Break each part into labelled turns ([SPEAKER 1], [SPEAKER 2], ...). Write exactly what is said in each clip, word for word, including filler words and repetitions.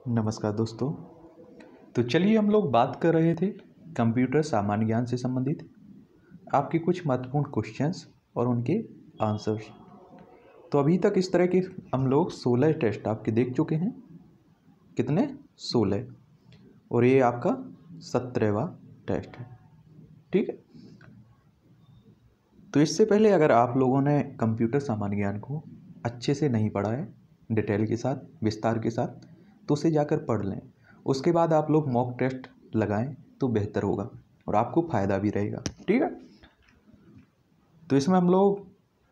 [SPEAKER 1] नमस्कार दोस्तों। तो चलिए हम लोग बात कर रहे थे कंप्यूटर सामान्य ज्ञान से संबंधित आपके कुछ महत्वपूर्ण क्वेश्चंस और उनके आंसर्स। तो अभी तक इस तरह के हम लोग सोलह टेस्ट आपके देख चुके हैं। कितने? सोलह। और ये आपका सत्रहवां टेस्ट है। ठीक है। तो इससे पहले अगर आप लोगों ने कंप्यूटर सामान्य ज्ञान को अच्छे से नहीं पढ़ा है, डिटेल के साथ, विस्तार के साथ, तो उसे जाकर पढ़ लें। उसके बाद आप लोग मॉक टेस्ट लगाएं तो बेहतर होगा और आपको फ़ायदा भी रहेगा। ठीक है। तो इसमें हम लोग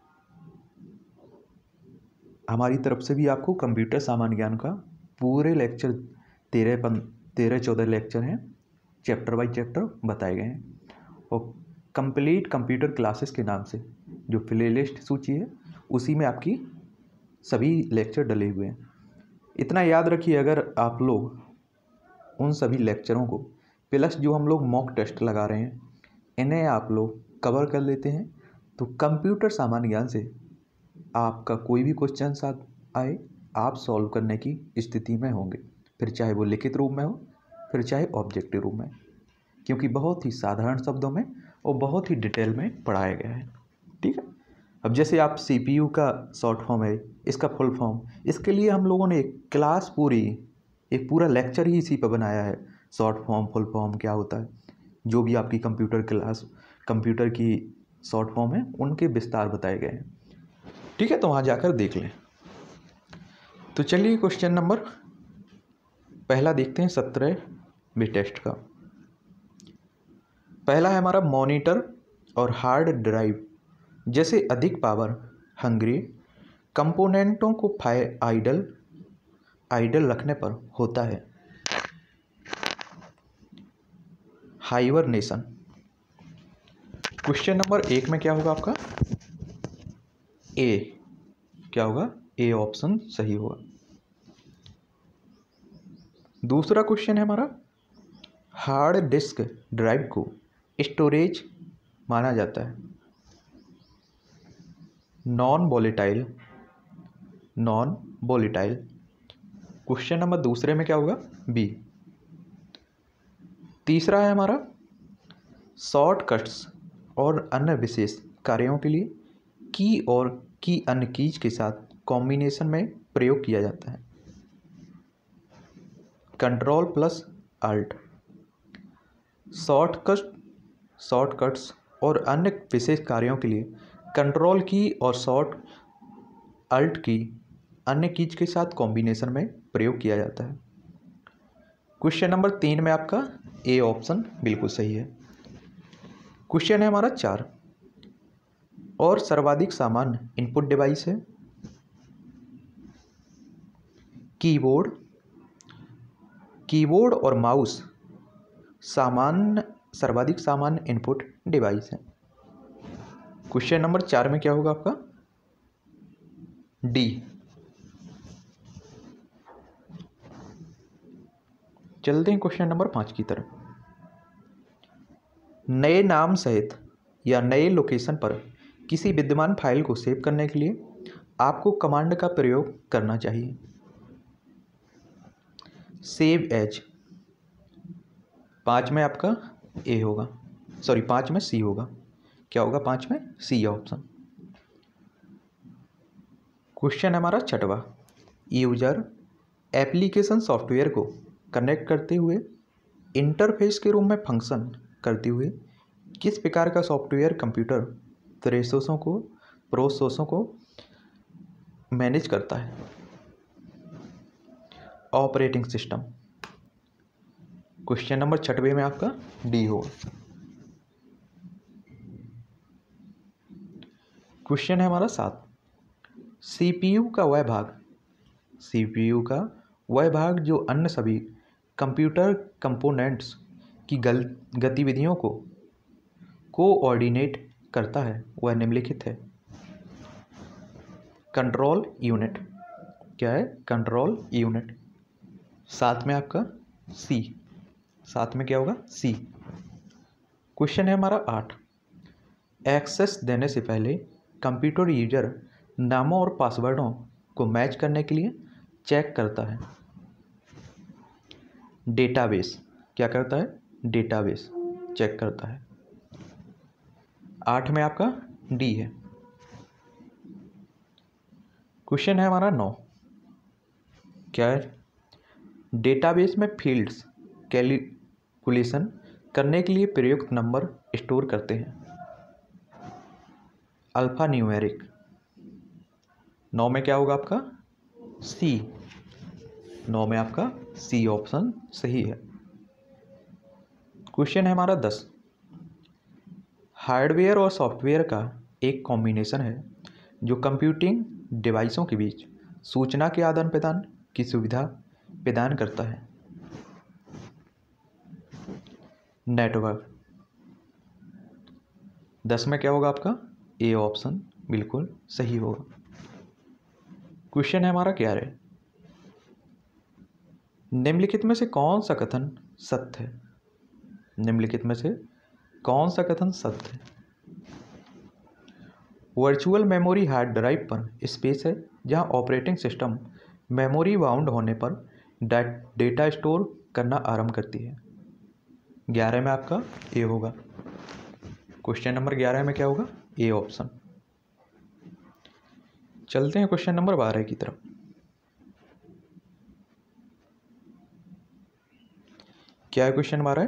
[SPEAKER 1] हमारी तरफ से भी आपको कंप्यूटर सामान्य ज्ञान का पूरे लेक्चर तेरह पन तेरह चौदह लेक्चर हैं, चैप्टर बाई चैप्टर बताए गए हैं। और कंप्लीट कंप्यूटर क्लासेस के नाम से जो प्लेलिस्ट सूची है उसी में आपकी सभी लेक्चर डले हुए हैं। इतना याद रखिए, अगर आप लोग उन सभी लेक्चरों को प्लस जो हम लोग मॉक टेस्ट लगा रहे हैं इन्हें आप लोग कवर कर लेते हैं तो कंप्यूटर सामान्य ज्ञान से आपका कोई भी क्वेश्चन साथ आए आप सॉल्व करने की स्थिति में होंगे, फिर चाहे वो लिखित रूप में हो फिर चाहे ऑब्जेक्टिव रूप में, क्योंकि बहुत ही साधारण शब्दों में और बहुत ही डिटेल में पढ़ाया गया है। ठीक है। अब जैसे आप सीपीयू का शॉर्ट फॉर्म है, इसका फुल फॉर्म, इसके लिए हम लोगों ने एक क्लास पूरी एक पूरा लेक्चर ही इसी पर बनाया है। शॉर्ट फॉर्म, फुल फॉर्म क्या होता है, जो भी आपकी कंप्यूटर क्लास कंप्यूटर की शॉर्ट फॉर्म है उनके विस्तार बताए गए हैं। ठीक है, तो वहाँ जाकर देख लें। तो चलिए क्वेश्चन नंबर पहला देखते हैं सत्रहवें टेस्ट का। पहला है हमारा, मॉनिटर और हार्ड ड्राइव जैसे अधिक पावर हंग्री कंपोनेंटों को फाइ आइडल आइडल रखने पर होता है हाइबरनेशन। क्वेश्चन नंबर एक में क्या होगा आपका? ए। क्या होगा? ए ऑप्शन सही होगा। दूसरा क्वेश्चन है हमारा, हार्ड डिस्क ड्राइव को स्टोरेज माना जाता है non volatile non volatile. Question number दूसरे में क्या होगा? बी। तीसरा है हमारा, शॉर्टकट्स और अन्य विशेष कार्यों के लिए की और की अन्य कीज के साथ कॉम्बिनेशन में प्रयोग किया जाता है control plus alt. Shortcut shortcuts और अन्य विशेष कार्यों के लिए कंट्रोल की और शॉर्ट अल्ट की अन्य कीज के साथ कॉम्बिनेशन में प्रयोग किया जाता है। क्वेश्चन नंबर तीन में आपका ए ऑप्शन बिल्कुल सही है। क्वेश्चन है हमारा चार, और सर्वाधिक सामान्य इनपुट डिवाइस है कीबोर्ड कीबोर्ड और माउस सामान्य सर्वाधिक सामान्य इनपुट डिवाइस है। क्वेश्चन नंबर चार में क्या होगा आपका? डी। चलते हैं क्वेश्चन नंबर पाँच की तरफ। नए नाम सहित या नए लोकेशन पर किसी विद्यमान फाइल को सेव करने के लिए आपको कमांड का प्रयोग करना चाहिए सेव एज। पाँच में आपका ए होगा, सॉरी पाँच में सी होगा। क्या होगा पाँच में? C option. क्वेश्चन हमारा छठवा, यूजर एप्लीकेशन सॉफ्टवेयर को कनेक्ट करते हुए इंटरफेस के रूप में फंक्शन करते हुए किस प्रकार का सॉफ्टवेयर कंप्यूटर प्रोसेसों को प्रोसेसों को मैनेज करता है? Operating system. क्वेश्चन नंबर छठवें में आपका डी होगा। क्वेश्चन है हमारा सात, सीपीयू का वह भाग सीपीयू का वह भाग जो अन्य सभी कंप्यूटर कंपोनेंट्स की गल गतिविधियों को कोऑर्डिनेट करता है वह निम्नलिखित है कंट्रोल यूनिट। क्या है? Control unit. साथ में आपका सी साथ में क्या होगा? सी। क्वेश्चन है हमारा आठ, एक्सेस देने से पहले कंप्यूटर यूजर नामों और पासवर्डों को मैच करने के लिए चेक करता है डेटाबेस क्या करता है, डेटाबेस चेक करता है। आठ में आपका डी है। क्वेश्चन है हमारा नौ, क्या है, डेटाबेस में फील्ड्स कैलकुलेशन करने के लिए प्रयुक्त नंबर स्टोर करते हैं। Alpha numeric. नौ में क्या होगा आपका, सी। नौ में आपका सी ऑप्शन सही है। क्वेश्चन है हमारा दस, हार्डवेयर और सॉफ्टवेयर का एक कॉम्बिनेशन है जो कंप्यूटिंग डिवाइसों के बीच सूचना के आदान प्रदान की सुविधा प्रदान करता है। नेटवर्क। दस में क्या होगा आपका, ए ऑप्शन बिल्कुल सही होगा। क्वेश्चन है हमारा ग्यारह, निम्नलिखित में से कौन सा कथन सत्य है। निम्नलिखित में से कौन सा कथन सत्य है। वर्चुअल मेमोरी हार्ड ड्राइव पर स्पेस है जहां ऑपरेटिंग सिस्टम मेमोरी बाउंड होने पर डेटा स्टोर करना आरंभ करती है। ग्यारह में आपका ए होगा। क्वेश्चन नंबर ग्यारह में क्या होगा, ए ऑप्शन। चलते हैं क्वेश्चन नंबर बारह की तरफ। क्या है क्वेश्चन बारह,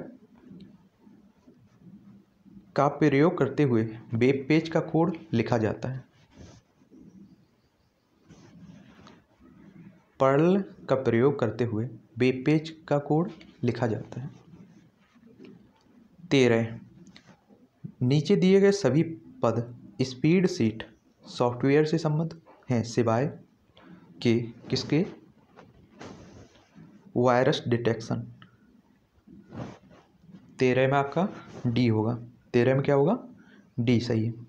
[SPEAKER 1] का प्रयोग करते हुए वेब पेज का कोड लिखा जाता है। पर्ल का प्रयोग करते हुए वेब पेज का कोड लिखा जाता है। तेरह, नीचे दिए गए सभी पद स्प्रेड शीट सॉफ्टवेयर से संबंध हैं सिवाय के किसके, वायरस डिटेक्शन। तेरह में आपका डी होगा। तेरह में क्या होगा, डी सही है।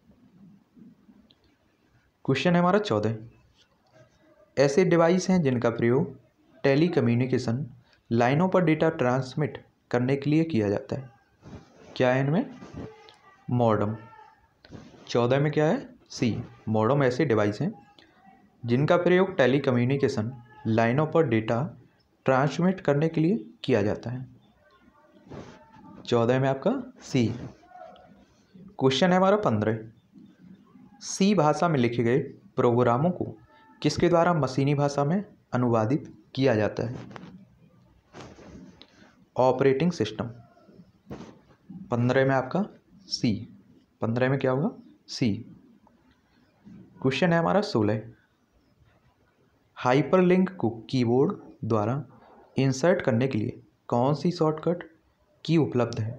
[SPEAKER 1] क्वेश्चन है हमारा चौदह, ऐसे डिवाइस हैं जिनका प्रयोग टेली कम्युनिकेशन लाइनों पर डेटा ट्रांसमिट करने के लिए किया जाता है। क्या है इनमें, मॉडम। चौदह में क्या है, सी। मॉडम ऐसे डिवाइस हैं जिनका प्रयोग टेली कम्युनिकेशन लाइनों पर डेटा ट्रांसमिट करने के लिए किया जाता है। चौदह में आपका सी। क्वेश्चन है हमारा पंद्रह, सी भाषा में लिखे गए प्रोग्रामों को किसके द्वारा मशीनी भाषा में अनुवादित किया जाता है। Operating system. पंद्रह में आपका सी। पंद्रह में क्या होगा, सी। क्वेश्चन है हमारा सोलह, हाइपरलिंक को कीबोर्ड द्वारा इंसर्ट करने के लिए कौन सी शॉर्टकट की उपलब्ध है।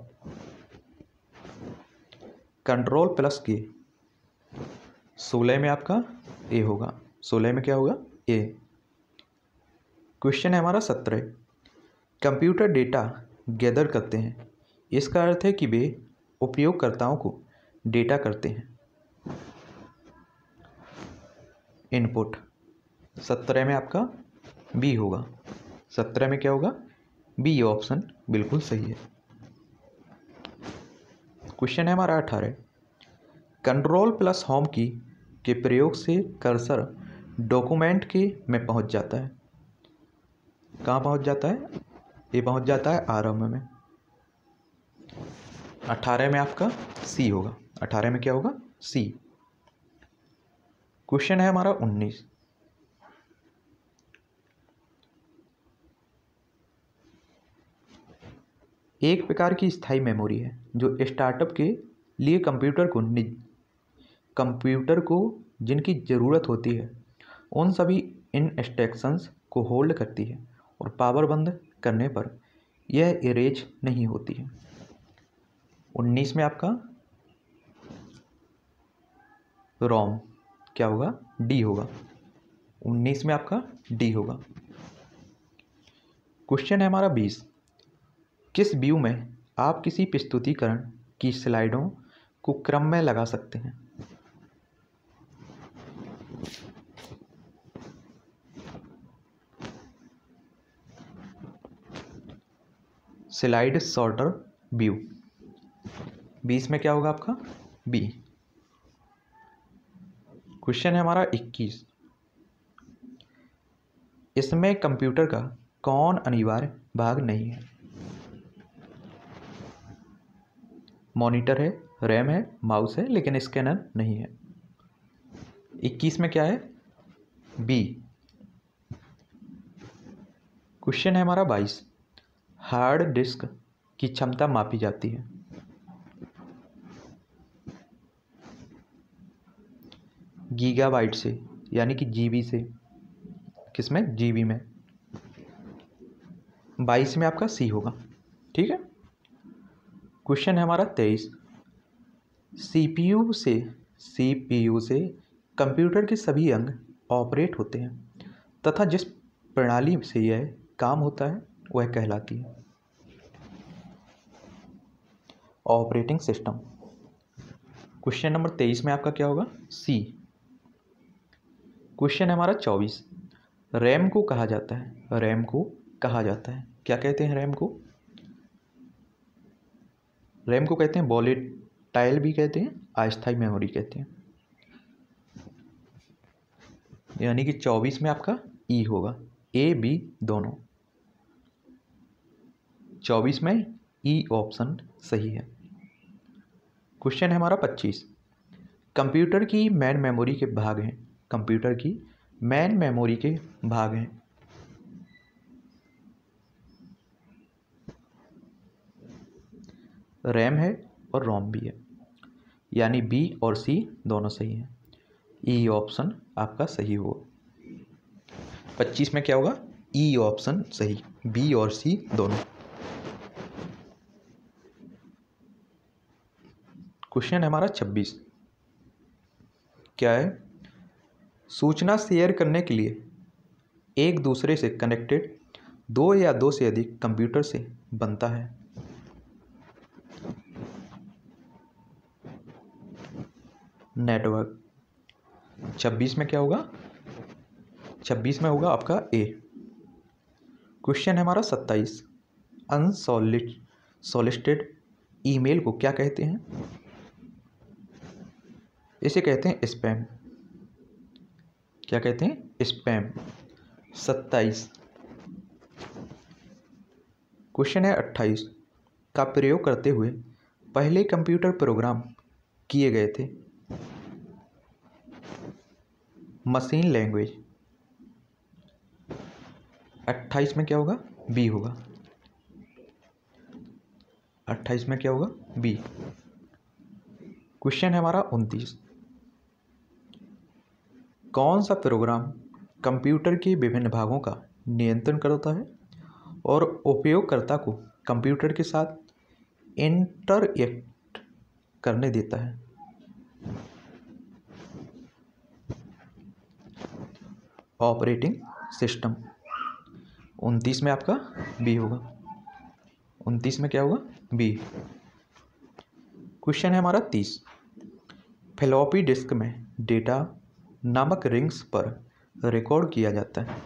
[SPEAKER 1] कंट्रोल प्लस के। सोलह में आपका ए होगा। सोलह में क्या होगा, ए। क्वेश्चन है हमारा सत्रह, कंप्यूटर डेटा गैदर करते हैं, इसका अर्थ है कि वे उपयोगकर्ताओं को डेटा करते हैं। इनपुट। सत्रह में आपका बी होगा। सत्रह में क्या होगा, बी ऑप्शन बिल्कुल सही है। क्वेश्चन है हमारा अठारह, कंट्रोल प्लस होम की के प्रयोग से कर्सर डॉक्यूमेंट के में पहुंच जाता है। कहाँ पहुंच जाता है, ये पहुंच जाता है आरंभ में। अठारह में आपका सी होगा। अठारह में क्या होगा, सी। क्वेश्चन है हमारा उन्नीस, एक प्रकार की स्थायी मेमोरी है जो स्टार्टअप के लिए कंप्यूटर को कंप्यूटर को जिनकी ज़रूरत होती है उन सभी इंस्ट्रक्शंस को होल्ड करती है और पावर बंद करने पर यह इरेज नहीं होती है। उन्नीस में आपका रोम क्या होगा, डी होगा। उन्नीस में आपका डी होगा। क्वेश्चन है हमारा बीस, किस व्यू में आप किसी प्रस्तुतिकरण की स्लाइडों को क्रम में लगा सकते हैं। Slide sorter view. बीस में क्या होगा आपका, बी। क्वेश्चन है हमारा इक्कीस, इसमें कंप्यूटर का कौन अनिवार्य भाग नहीं है? मॉनिटर है, रैम है, माउस है, लेकिन स्कैनर नहीं है। इक्कीस में क्या है? बी। क्वेश्चन है हमारा बाईस, हार्ड डिस्क की क्षमता मापी जाती है। गीगाबाइट से, यानी कि जीबी से। किसमें? जीबी में। बाईस में आपका सी होगा। ठीक है। क्वेश्चन है हमारा तेईस, सीपीयू से सीपीयू से कंप्यूटर के सभी अंग ऑपरेट होते हैं तथा जिस प्रणाली से यह काम होता है वह कहलाती है ऑपरेटिंग सिस्टम। क्वेश्चन नंबर तेईस में आपका क्या होगा? सी। क्वेश्चन है हमारा चौबीस, रैम को कहा जाता है रैम को कहा जाता है क्या कहते हैं रैम को? रैम को कहते हैं वोलेटाइल भी कहते हैं, अस्थायी मेमोरी कहते हैं। यानी कि चौबीस में आपका ई होगा, ए बी दोनों। चौबीस में ई ऑप्शन सही है। क्वेश्चन है हमारा पच्चीस, कंप्यूटर की मैन मेमोरी के भाग हैं कंप्यूटर की मैन मेमोरी के भाग हैं। रैम है और रोम भी है, यानी बी और सी दोनों सही हैं। ई ऑप्शन आपका सही होगा। पच्चीस में क्या होगा? ई ऑप्शन सही, बी और सी दोनों। क्वेश्चन है हमारा छब्बीस, क्या है? सूचना शेयर करने के लिए एक दूसरे से कनेक्टेड दो या दो से अधिक कंप्यूटर से बनता है। नेटवर्क। छब्बीस में क्या होगा? छब्बीस में होगा आपका ए। क्वेश्चन है हमारा सत्ताईस, अनसॉलिसिटेड ईमेल को क्या कहते हैं? इसे कहते हैं स्पैम। क्या कहते हैं? स्पैम। सत्ताईस। क्वेश्चन है अट्ठाईस, का प्रयोग करते हुए पहले कंप्यूटर प्रोग्राम किए गए थे। Machine language. अट्ठाईस में क्या होगा? बी होगा। अट्ठाईस में क्या होगा? बी। क्वेश्चन है हमारा उनतीस, कौन सा प्रोग्राम कंप्यूटर के विभिन्न भागों का नियंत्रण करता है और उपयोगकर्ता को कंप्यूटर के साथ इंटरएक्ट करने देता है? Operating system. उनतीस में आपका बी होगा। उनतीस में क्या होगा? बी। क्वेश्चन है हमारा तीस, फ्लॉपी डिस्क में डेटा नामक रिंग्स पर रिकॉर्ड किया जाता है।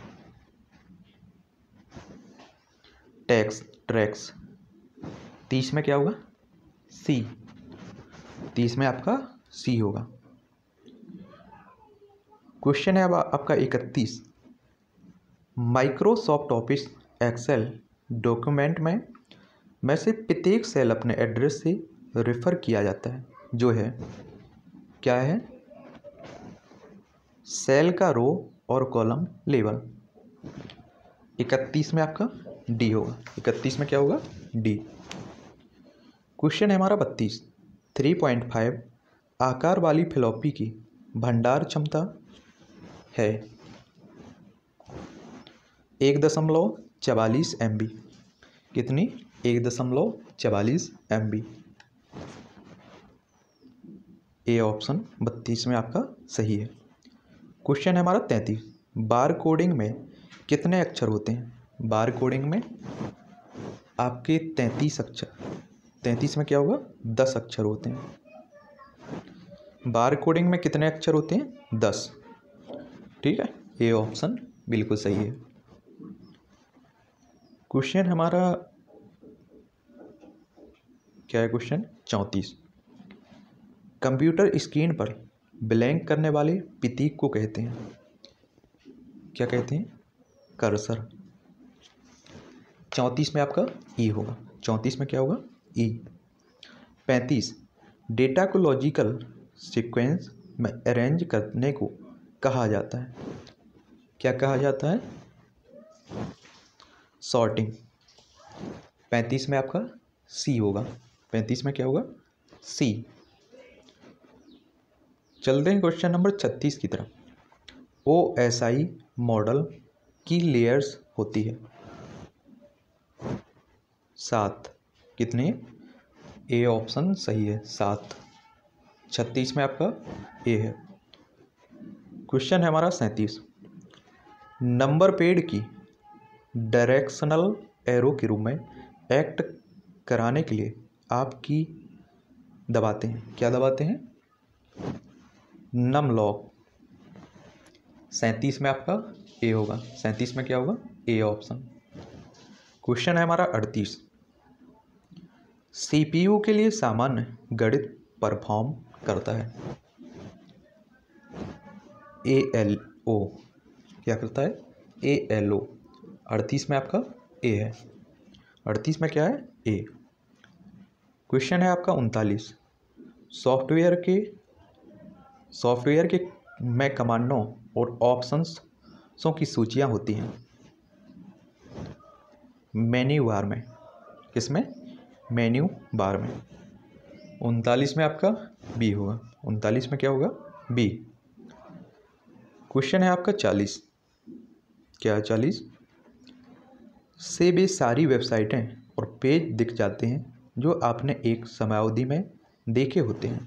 [SPEAKER 1] Text tracks. तीस में क्या होगा? सी। तीस में आपका सी होगा। क्वेश्चन है अब आपका इकतीस, माइक्रोसॉफ्ट ऑफिस एक्सेल डॉक्यूमेंट में में से प्रत्येक सेल अपने एड्रेस से रेफर किया जाता है, जो है क्या है? सेल का रो और कॉलम लेवल। इकतीस में आपका डी होगा। इकतीस में क्या होगा? डी। क्वेश्चन है हमारा बत्तीस, थ्री पॉइंट फाइव आकार वाली फ्लॉपी की भंडार क्षमता है एक दशमलव चवालीस एम बी। कितनी? एक दशमलव चवालीस एम बी। ए ऑप्शन बत्तीस में आपका सही है। क्वेश्चन है हमारा तैंतीस, बार कोडिंग में कितने अक्षर होते हैं? बार कोडिंग में आपके तैंतीस अक्षर। तैंतीस में क्या होगा? दस अक्षर होते हैं। बार कोडिंग में कितने अक्षर होते हैं? दस। ठीक है, ये ऑप्शन बिल्कुल सही है। क्वेश्चन हमारा क्या है? क्वेश्चन चौंतीस, कंप्यूटर स्क्रीन पर ब्लैंक करने वाले प्रतीक को कहते हैं क्या कहते हैं? कर्सर। चौंतीस में आपका ई होगा, चौंतीस में क्या होगा ई। पैंतीस, डेटा को लॉजिकल सीक्वेंस में अरेंज करने को कहा जाता है, क्या कहा जाता है, सॉर्टिंग। पैंतीस में आपका सी होगा, पैंतीस में क्या होगा सी। चलते हैं क्वेश्चन नंबर छत्तीस की तरफ। ओ एस आई मॉडल की लेयर्स होती है सात, कितने, ए ऑप्शन सही है सात। छत्तीस में आपका ए है। क्वेश्चन है हमारा सैंतीस, नंबर पेड की डायरेक्शनल एरो के रूप में एक्ट कराने के लिए आप की दबाते हैं, क्या दबाते हैं, नम लॉक। सैंतीस में आपका ए होगा, सैंतीस में क्या होगा ए ऑप्शन। क्वेश्चन है हमारा अड़तीस, सीपीयू के लिए सामान्य गणित परफॉर्म करता है, ए एल ओ, क्या करता है, ए एल ओ। अड़तीस में आपका ए है, अड़तीस में क्या है ए। क्वेश्चन है आपका उनतालीस, सॉफ्टवेयर के सॉफ्टवेयर के में कमांडों और ऑप्शंसों की सूचियां होती हैं मेन्यू बार में, किसमें, मेन्यू बार में। उनतालीस में आपका बी होगा, उनतालीस में क्या होगा बी। क्वेश्चन है आपका चालीस, क्या है चालीस, से वे सारी वेबसाइटें और पेज दिख जाते हैं जो आपने एक समयावधि में देखे होते हैं,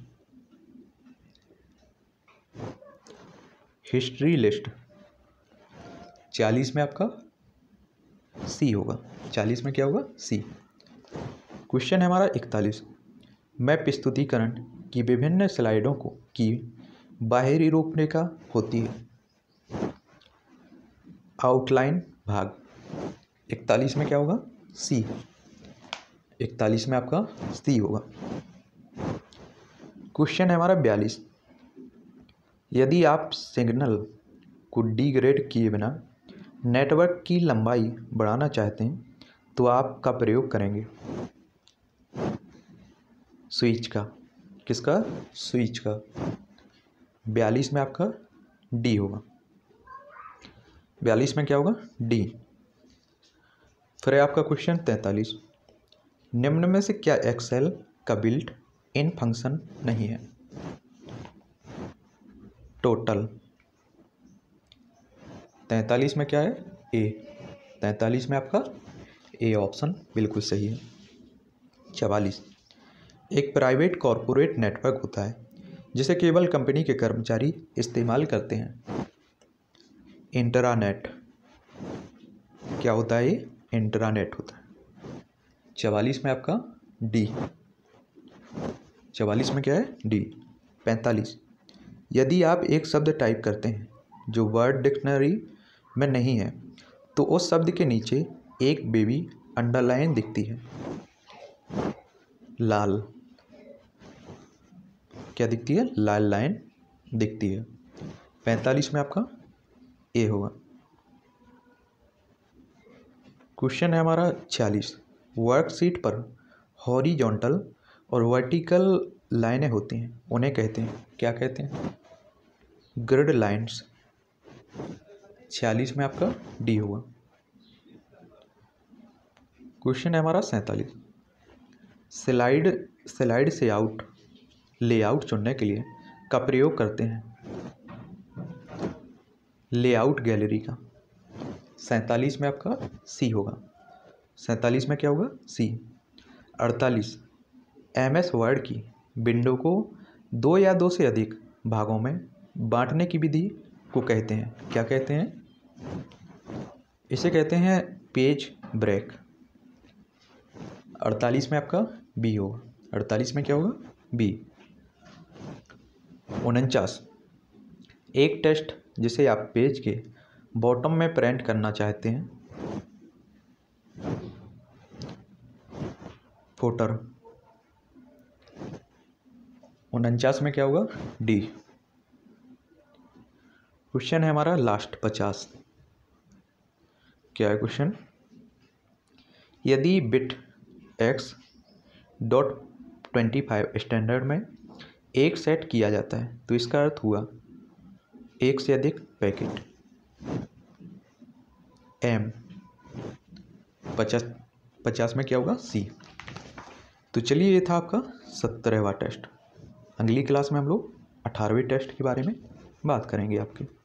[SPEAKER 1] हिस्ट्री लिस्ट। चालीस में आपका सी होगा, चालीस में क्या होगा सी। क्वेश्चन है हमारा इकतालीस, मैप प्रस्तुतिकरण की विभिन्न स्लाइडों को की बाहरी रूपरेखा होती है, आउटलाइन भाग। इकतालीस में क्या होगा सी, इकतालीस में आपका सी होगा। क्वेश्चन है हमारा बयालीस, यदि आप सिग्नल को डिग्रेड किए बिना नेटवर्क की लंबाई बढ़ाना चाहते हैं तो आप का प्रयोग करेंगे, स्विच का, किसका, स्विच का। बयालीस में आपका डी होगा, बयालीस में क्या होगा डी। फिर है आपका क्वेश्चन तैंतालीस, निम्न में से क्या एक्सेल का बिल्ट इन फंक्शन नहीं है, टोटल। तैंतालीस में क्या है ए, तैंतालीस में आपका ए ऑप्शन बिल्कुल सही है। चवालीस, एक प्राइवेट कॉरपोरेट नेटवर्क होता है जिसे केवल कंपनी के कर्मचारी इस्तेमाल करते हैं, इंट्रानेट। क्या होता है ये, इंट्रानेट होता है। चवालीस में आपका डी, चवालीस में क्या है डी। पैंतालीस, यदि आप एक शब्द टाइप करते हैं जो वर्ड डिक्शनरी में नहीं है तो उस शब्द के नीचे एक बेबी अंडरलाइन दिखती है, लाल, क्या दिखती है, लाल लाइन दिखती है। पैंतालीस में आपका ए होगा। क्वेश्चन है हमारा छियालीस, वर्कशीट पर हॉरिजॉन्टल और वर्टिकल लाइनें होती हैं, उन्हें कहते हैं, क्या कहते हैं, ग्रिड लाइन्स। छियालीस में आपका डी होगा। क्वेश्चन है हमारा सैंतालीस, स्लाइड स्लाइड से आउट लेआउट चुनने के लिए का प्रयोग करते हैं, लेआउट गैलरी का। सैंतालीस में आपका सी होगा, सैंतालीस में क्या होगा सी। अड़तालीस, एम एस वर्ड की विंडो को दो या दो से अधिक भागों में बांटने की विधि को कहते हैं, क्या कहते हैं, इसे कहते हैं पेज ब्रेक। अड़तालीस में आपका बी होगा, अड़तालीस में क्या होगा बी। उनचास, एक टेक्स्ट जिसे आप पेज के बॉटम में प्रिंट करना चाहते हैं, फुटर। उनचास में क्या होगा डी। क्वेश्चन है हमारा लास्ट पचास, क्या है क्वेश्चन, यदि bit X dot twenty five standard में एक सेट किया जाता है तो इसका अर्थ हुआ एक से अधिक पैकेट। एम पचास पचास में क्या होगा सी। तो चलिए, ये था आपका सत्रहवां टेस्ट। अगली क्लास में हम लोग अठारहवें टेस्ट के बारे में बात करेंगे आपके।